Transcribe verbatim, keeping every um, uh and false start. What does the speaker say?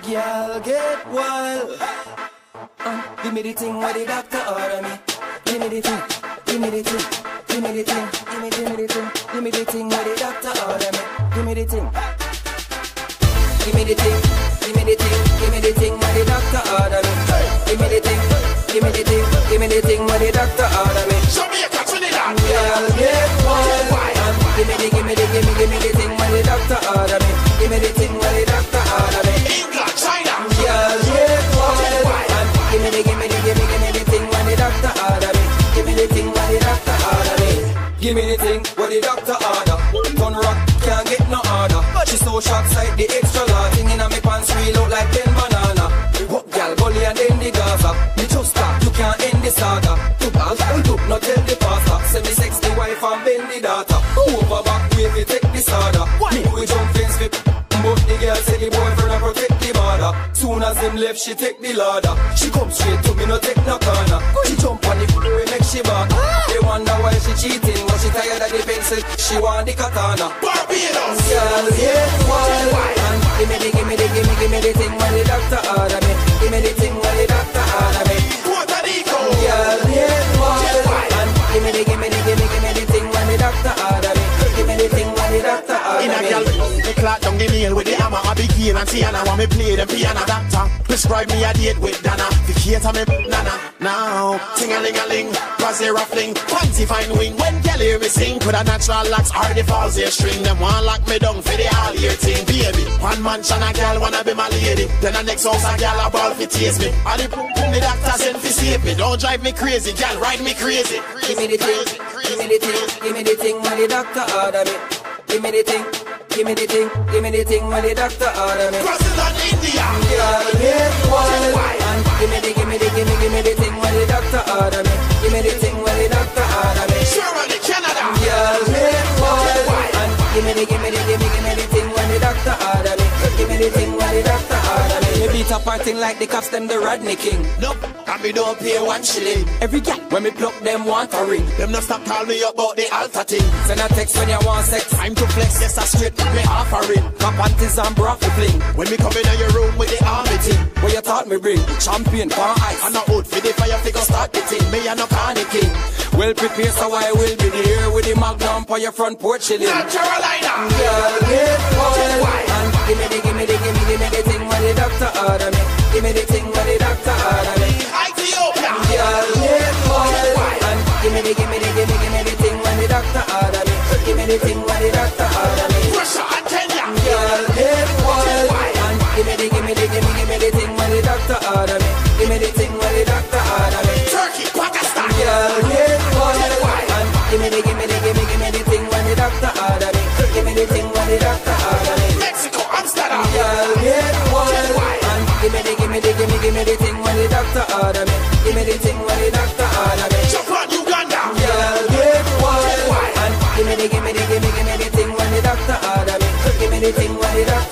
Girl, get wild. Uh, give me the thing where the doctor order me. Give me the thing, give me the thing, give me the thing, give me, give me the thing, give me the thing where the doctor order me. Give me the thing. Give me the thing, give me the thing, give me the thing where the doctor order me. Give me the thing, give me the thing, give me the thing where the doctor order me. Show me a catch in it. Girl, get wild. Give me the, give me the, give me, give me the thing where the doctor order me. Give me the thing where the doctor order me. England, China. Girl, get wild. Give me the, give me the, give me, give me the thing where the doctor order me. Give me the thing where the doctor order me. Give me the thing where the doctor order. Turn rock, can't get no order. She so shocked sight the extra large thing inna me pants reel out like ten banana. What gal, gully and then the Gaza. Me just stop, you can't end the saga. Two balls, two, not tell the pastor. Say me sexy wife and bend the daughter. Over back, wait me take this order. Me we jump fence fit. But the girl say the boyfriend a protect the border. Soon as him left, she take the ladder. She come straight to me, no take no corner. She jump on the floor, make she back. They wonder why she cheating, but she tired of the pencil. She want the katana. Barbados. Girl, get wild. And give me the, give me the, give me, give me the thing when the doctor order me. Give me the thing when the doctor order me. Puerto Rico. Girl, get wild. And give me the, give me the, give me, give me the thing when the doctor order me. Give me the thing when the doctor order me. In a girl, the clock down the nail with the hammer. I begin and Tiana want me play the piano. Doctor prescribe me a date with Dana. The cater me nana. Now ting-a-ling-a-ling, quasi ruffling, fancy fine wing. When girl hear me sing, put a natural locks or the falls here string. Them want lock me down for the all year thing. Baby, one mansion a girl wanna be my lady. Then the next house a girl a ball fi taste me. And the pum pum the doctor send fi save me. Don't drive me crazy, girl, ride me crazy. Give me the thing, give me the thing, give me the thing when the doctor order me. Give me the thing, give me the thing, give me the thing when the doctor order me. Brazil and India. Girl, get wild. And give me the, give me the, give me, give me the thing when the doctor order me. Give me the thing when the doctor order me. Germany, Canada. Girl, get wild. And give me the, give me the, give me, give me the thing when the doctor order me. Give me the thing when the doctor order me. Me beat up our thing like the cops them the Rodney King. Nope, and me don't pay one shilling. Every gal when me pluck them want a ring. Them not stop call me about the altar thing. Send a text when you want sex. I'm to flex, yes I straight me offering. Got panties and bra for fling. When me come in your room with the army team. What you thought me bring? Champion, pan ice. And a out for the fire figure start the thing. Me and no carny king. Well prepared so I will be there with the magnum for your front porch chilling. North Carolina. Girl, get wild. And give me the, give me the, give me, give me the thing when the doctor order me. Give me the thing when the doctor order me. Ethiopia. Girl, get wild. And give me the, give me the, give me, give me the thing when the doctor order me. Give me the thing when the doctor order me. Russia and Kenya. Girl, get wild. And give me the, give me the, give me, give me the thing when the doctor order me. Give me the thing when the doctor order me. Turkey, Pakistan. Girl, get wild. And give me the, give me the, give me, give me the thing when the doctor order me. Give me the thing when the doctor order me. Mexico, Amsterdam. Girl, get wild. And give me the, give me the, give me, give me the thing when the doctor order me. Give me the thing when the doctor order me. Japan, Uganda. Girl, get wild. And give me the, give me the, give me, give me the thing when the doctor order me. Give me the thing when the doctor